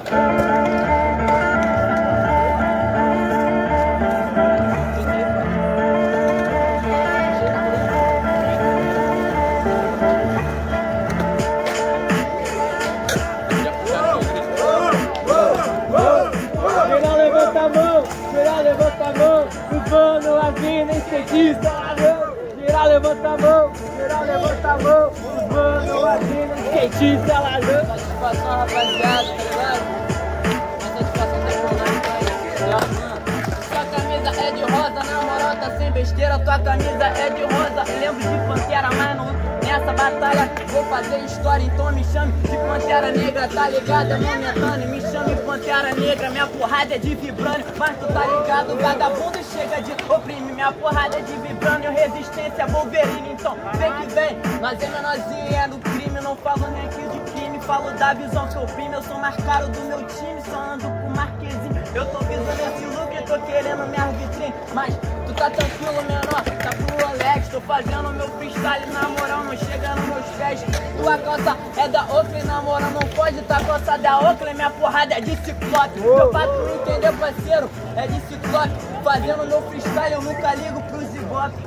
Levanta a mão, Urbano, Avina, skatista, geral levanta a mão, geral levanta a mão, Urbano, Avina, skatista, ladrão. Satisfação, rapaziada, tá ligado? Uma satisfação decolante. Sua camisa é de rosa, na moral tá sem besteira, tua camisa é de rosa. Lembro de Pantera, mas não nessa batalha vou fazer história, então me chame de Pantera Negra, tá ligado? É momentâneo, me chame Pantera Negra, minha porrada é de vibrânio, mas tu tá ligado, vagabundo chega de oprimir, minha porrada é de vibrânio, resistência Wolverine, então vem que vem, nós é menorzinho e é do crime, não falo nem aqui de crime, falo da visão que eu oprime, eu sou mais caro do meu time, só ando com Marquezinho, eu tô visando esse look, eu tô querendo minha vitrine, mas tu tá tranquilo, menor, tá pro Alex, tô fazendo meu freestyle, na moral não chega nos meus pés. Tua calça é da Oakley, na moral não pode tá calça da Oakley, minha porrada é de ciclope. Meu patrão entendeu, parceiro, é de ciclope. Fazendo meu freestyle eu nunca ligo pros ibope.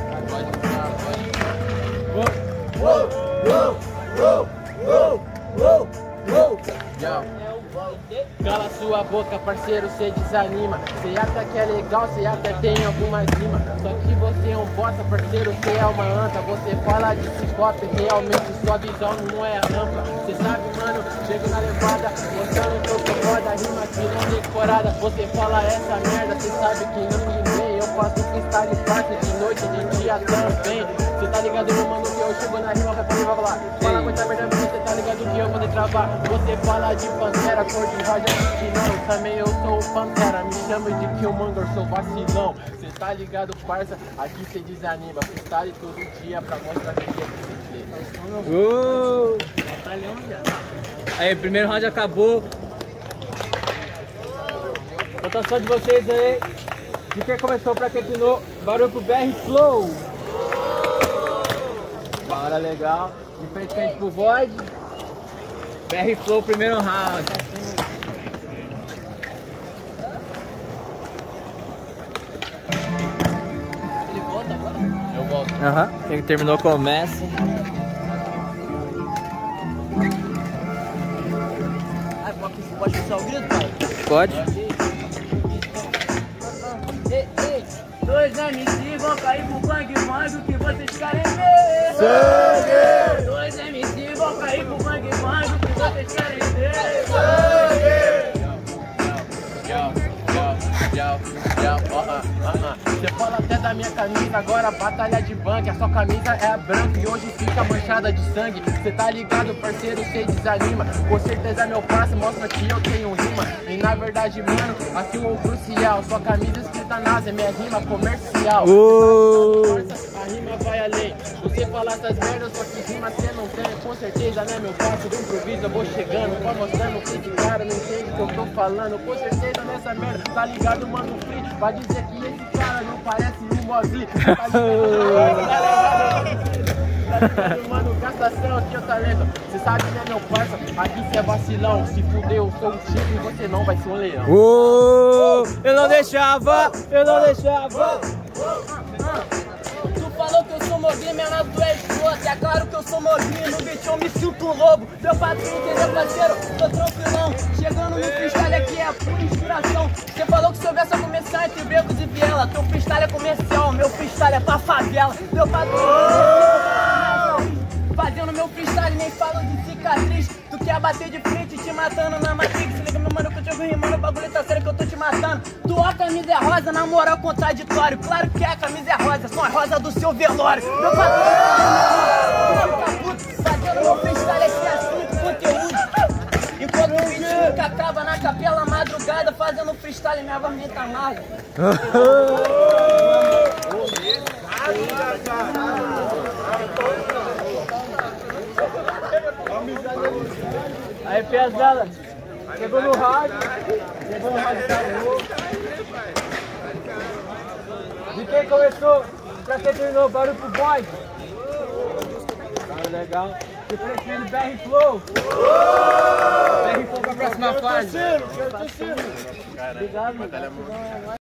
Cala sua boca, parceiro, cê desanima. Cê acha que é legal, cê até tem algumas rimas. Só que você é um bosta, parceiro, cê é uma anta. Você fala de ciclope, realmente sua visão não é ampla. Cê sabe, mano, chego na levada, mostrando que eu sou foda, rima que não decorada. Você fala essa merda, cê sabe que eu rimei. Eu faço freestyle fácil de noite, de dia também. Cê tá ligado, meu mano, que eu chego na rima, vai falar. Fala muita merda, você tá ligado que eu vou destravar. Você fala de Pantera, cor de rosa, que não, também eu sou o Pantera, me chama de Killmonger, sou vacilão. Cê tá ligado, parça, aqui cê desanima, freestyle todo dia pra mostrar que é bicicleta. Aí, primeiro round acabou. Votação de vocês aí, de quem começou pra quem terminou, barulho pro BR Flow. Bora, legal. De frente pro Void. BR Flow, primeiro round. Ele volta agora? Eu volto. Aham. Quem terminou começa. Ah, pode usar o grito, pai? Pode. Dois MC vão cair pro bang bang, o que vocês querem ver? Sangue! Dois MC vão cair pro bang bang, o que vocês querem ver? Sangue! Você fala até da minha camisa, agora batalha de bang. A sua camisa é branca e hoje fica manchada de sangue. Cê tá ligado, parceiro, cê desanima. Com certeza meu passo mostra que eu tenho rima. E na verdade, mano, aqui o crucial. Sua camisa escrita NASA, é minha rima comercial. A rima vai além. Você fala essas merdas, só que rima cê não tem. Com certeza, né, meu passo do improviso eu vou chegando. Vai mostrando que esse cara não entende o que eu tô falando. Com certeza nessa merda, tá ligado, mano, free. Vai dizer que esse cara não parece um Mozi. Tá ligado, mano, gastação aqui o talento. Cê sabe, né, meu parça, aqui cê é vacilão. Se fudeu, eu sou um tigre e você não vai ser um leão. Eu não deixava, eu não deixava. Tu falou que eu sou moguinho, minha nota tu é escrota. É claro que eu sou moguinho, no beat eu me sinto um lobo. Meu patrão, entendeu, parceiro? Tô tranquilão. Chegando no freestyle aqui é a pura inspiração. Você falou que seu verso é comercial entre becos e viela. Teu freestyle é comercial, meu freestyle é pra favela. Meu patrão, fazendo meu freestyle, nem falo de cicatriz. Tu quer bater de frente, te matando na Matrix. Se liga, meu mano, que eu te ouvi rimando, o bagulho tá sério que eu tô te matando. Tua camisa é rosa, na moral contraditório. Claro que a camisa é rosa, são as rosas do seu velório. Meu patrão, fazendo meu freestyle aqui assim, conteúdo. Enquanto o vídeo acaba na capela madrugada, fazendo freestyle, minha voz nem tá amarga. Aí, pesada, chegou no rádio, acabou. De quem começou, pra quem terminou, barulho pro Void. Cara, legal. De frente do BR Flow. BR Flow pra próxima fase. Obrigado,